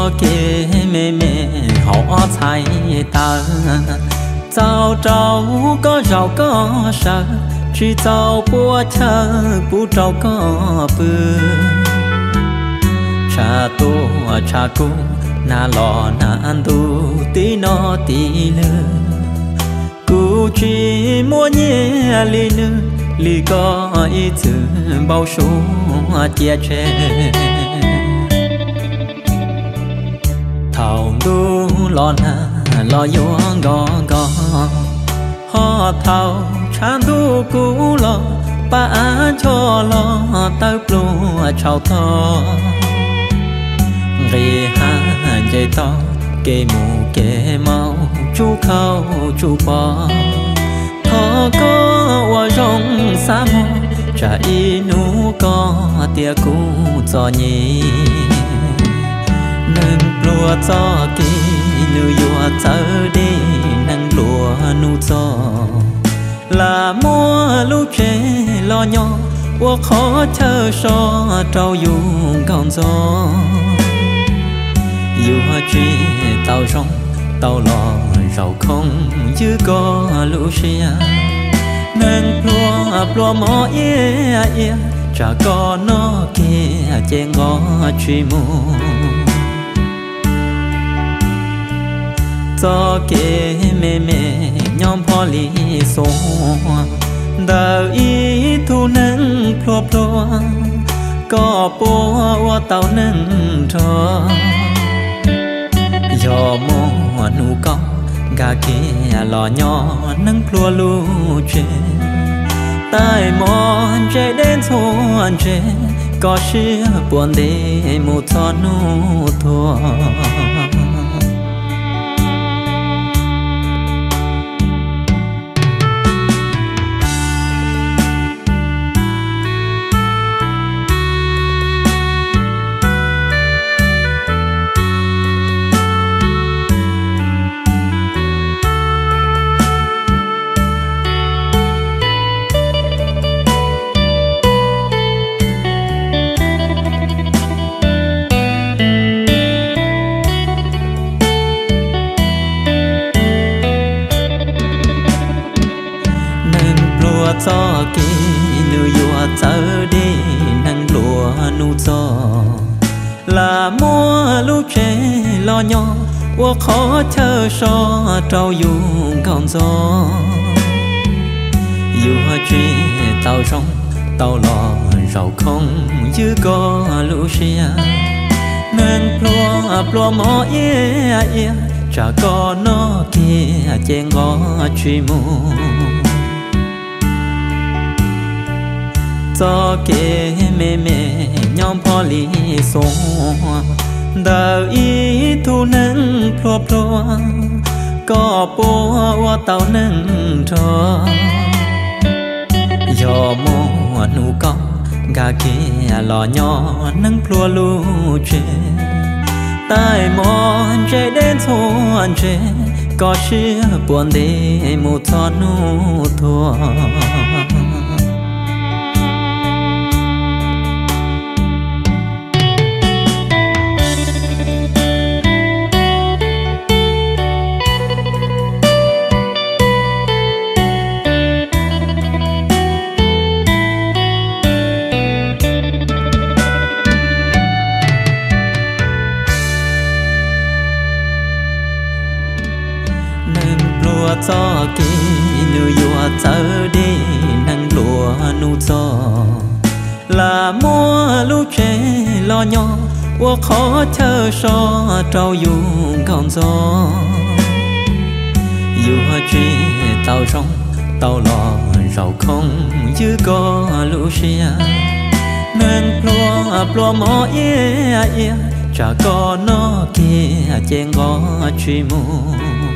cho kê mê mê họ thay ta cháu cháu có giàu có sợ chỉ cháu bùa chờ bù cháu có bự cha tu cha cu na lo na ăn tu tí nó tí lơ cu chỉ mua nhẹ li nữ li có ý chữ bao số chia che thầu đu lo na lo yo gò gò họ thầu chan đu cú lo ba cho lo tao plua chào to rì ha dây to kê mù kê mau chú khâu chú bò thọ có hoa rong xa mô trả y nú có tia cú cho nhì nâng plua cho kì nữ yua chở đi nâng plua nụ cho là mua lúc trẻ lo nhỏ qua khó chờ so trâu dùng còn gió dù hoa truy tàu rong tàu lò rau không chứ có lũ xia nâng plua mỏ ia chả có nó kia chén ngó truy mù cho kê mê mê nhóm phó lý số đời ý thu nâng plua có bố tàu nâng trò do mùa nụ con gà kia lò nhỏ nâng plua lu chê tai mòn chê đến thôn chê có xưa buồn để một thọ nụ thua cho kì nữ yua chở đi nâng lúa nụ cho là mua lúc trẻ lo nhỏ qua khó chờ so trâu dùng còn gió yua truy tàu rong tàu lò rau không chứ có lũ xia nâng plua mỏ ia chả có nó kia chén ngó truy mù cho kê mê mê nhóm phó lý số đời ý thu nâng plua có bố tàu nâng trò do mùa nụ con gà kia lò nhỏ nâng plua lu chê tai mòn chê đến thôn chê có xưa buồn để một thọ nụ thua cho kì nữ yua chở đi nâng lúa nụ cho là mua lúc trẻ lo nhỏ qua khó chờ so trâu dùng còn gió yua truy tàu rong tàu lò rau không chứ có lũ xia nâng plua mỏ ia chả có nó kia chén ngó truy mù